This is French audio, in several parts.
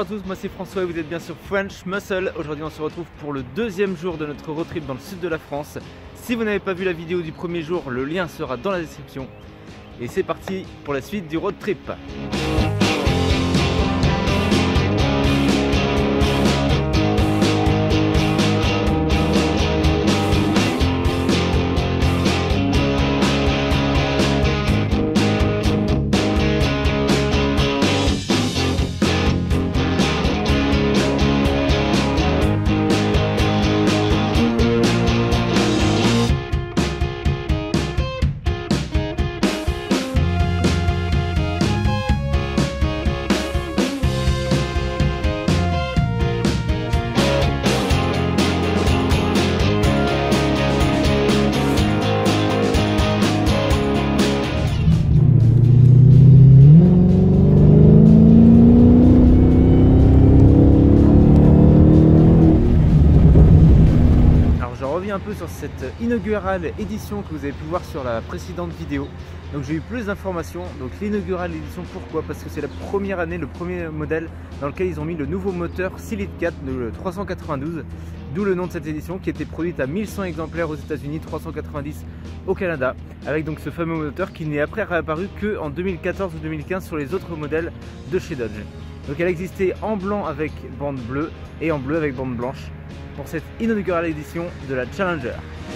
Bonjour à tous, moi c'est François et vous êtes bien sur French Muscle. Aujourd'hui on se retrouve pour le deuxième jour de notre road trip dans le sud de la France. Si vous n'avez pas vu la vidéo du premier jour, le lien sera dans la description. Et c'est parti pour la suite du road trip. Un peu sur cette inaugurale édition que vous avez pu voir sur la précédente vidéo. Donc j'ai eu plus d'informations. Donc l'inaugurale édition, pourquoi? Parce que c'est la première année, le premier modèle dans lequel ils ont mis le nouveau moteur 6 litres 4, le 392, d'où le nom de cette édition, qui était produite à 1100 exemplaires aux États-Unis, 390 au Canada, avec donc ce fameux moteur qui n'est après réapparu que en 2014 ou 2015 sur les autres modèles de chez Dodge. Donc elle existait en blanc avec bande bleue et en bleu avec bande blanche pour cette inaugurale édition de la Challenger.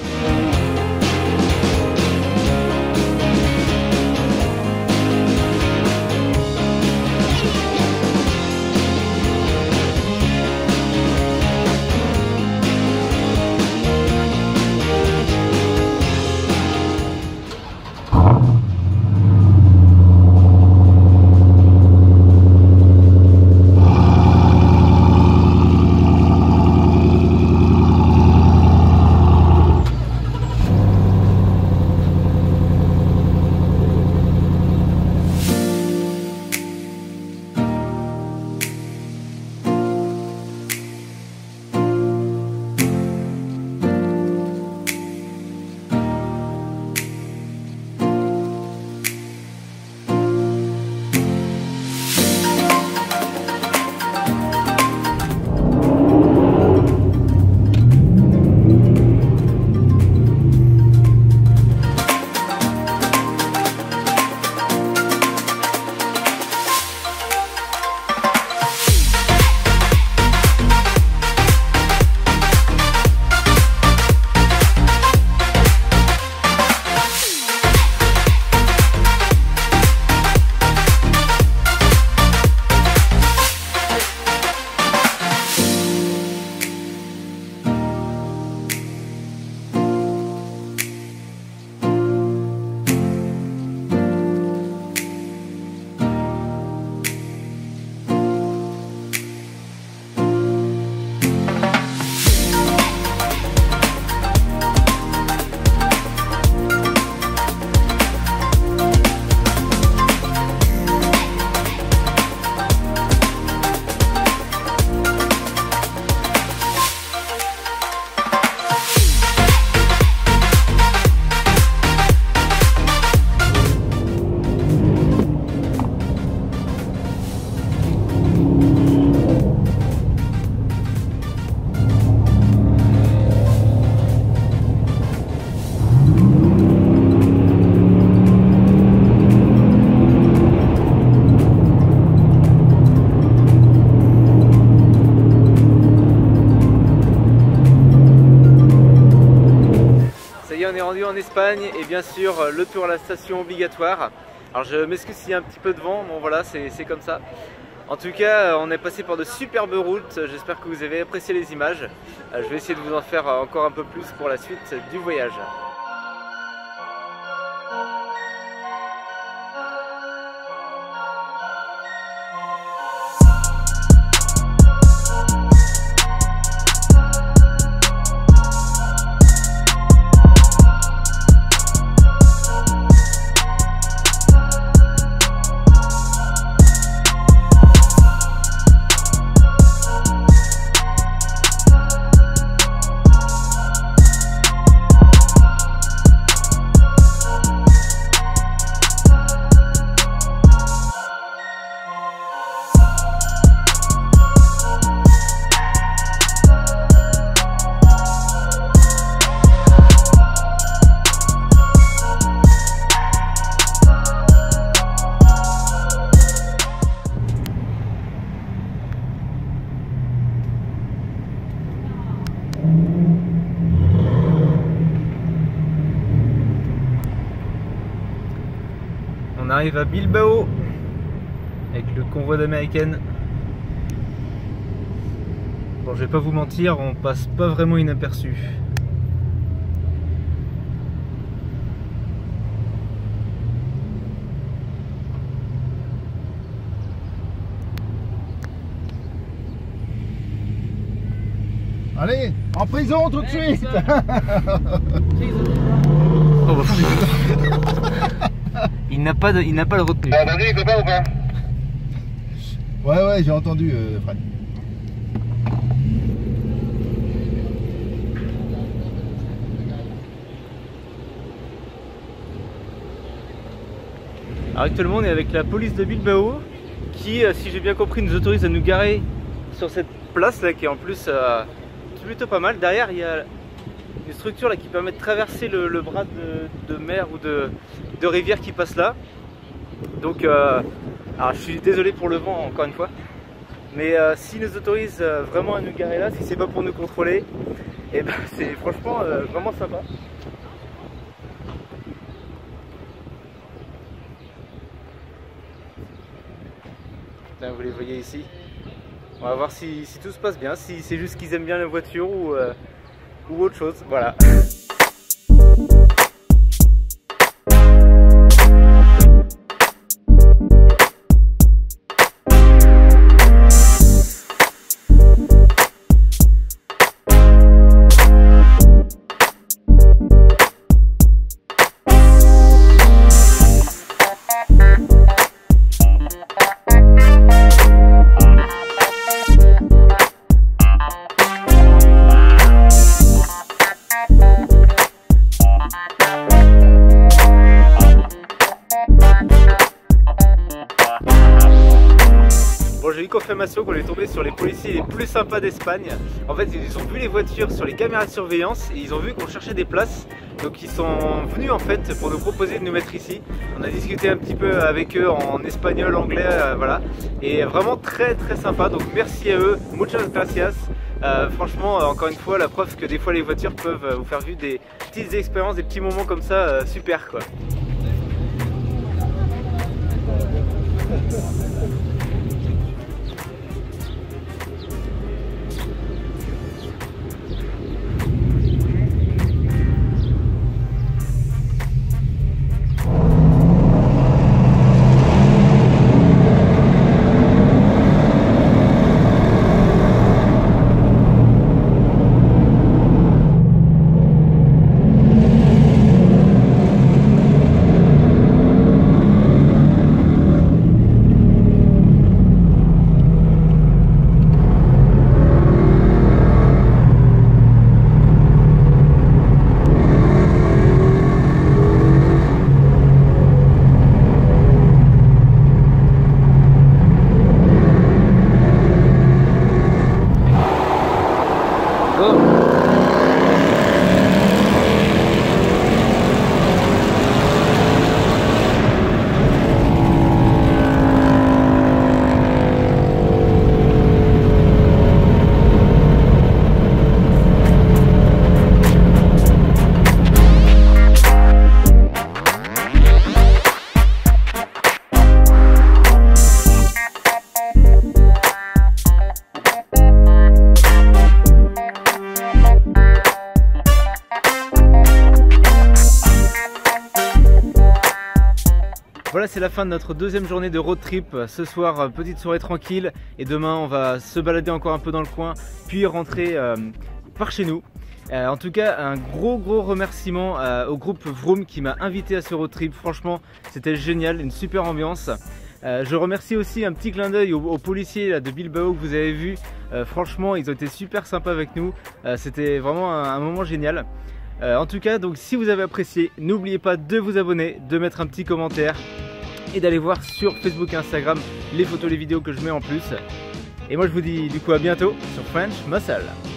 On est rendu en Espagne et bien sûr le tour à la station obligatoire. Alors je m'excuse s'il y a un petit peu de vent, bon voilà, c'est comme ça. En tout cas on est passé par de superbes routes, j'espère que vous avez apprécié les images. Je vais essayer de vous en faire encore un peu plus pour la suite du voyage. arrive à Bilbao avec le convoi d'américaines. Bon, je vais pas vous mentir, on passe pas vraiment inaperçu. Allez, en prison tout de suite. Oh, bah, il n'a pas le retenu. T'as entendu les copains ou pas? Ouais, j'ai entendu Fred. Alors actuellement on est avec la police de Bilbao qui, si j'ai bien compris, nous autorise à nous garer sur cette place là qui est en plus plutôt pas mal. Derrière il y a une structure là qui permet de traverser le bras de mer ou de rivière qui passe là. Donc alors je suis désolé pour le vent encore une fois, mais s'ils nous autorisent vraiment à nous garer là, si c'est pas pour nous contrôler, et ben c'est franchement vraiment sympa. Là, vous les voyez ici. On va voir si tout se passe bien, si c'est juste qu'ils aiment bien la voiture ou autre chose. Voilà. Bon, j'ai eu confirmation qu'on est tombé sur les policiers les plus sympas d'Espagne. En fait, ils ont vu les voitures sur les caméras de surveillance et ils ont vu qu'on cherchait des places. Donc ils sont venus en fait pour nous proposer de nous mettre ici. On a discuté un petit peu avec eux en espagnol, anglais, voilà. Et vraiment très sympa. Donc merci à eux, muchas gracias. Franchement, encore une fois, la preuve que des fois les voitures peuvent vous faire vivre des petites expériences, des petits moments comme ça, super quoi. Voilà, c'est la fin de notre deuxième journée de road trip. Ce soir, petite soirée tranquille et demain on va se balader encore un peu dans le coin puis rentrer par chez nous. En tout cas, un gros remerciement au groupe Vroom qui m'a invité à ce road trip. Franchement, c'était génial, une super ambiance. Je remercie aussi un petit clin d'œil aux policiers là, de Bilbao que vous avez vu. Franchement, ils ont été super sympas avec nous. C'était vraiment un moment génial. En tout cas, donc si vous avez apprécié, n'oubliez pas de vous abonner, de mettre un petit commentaire et d'aller voir sur Facebook et Instagram les photos, les vidéos que je mets en plus. Et moi je vous dis du coup à bientôt sur French Muscle.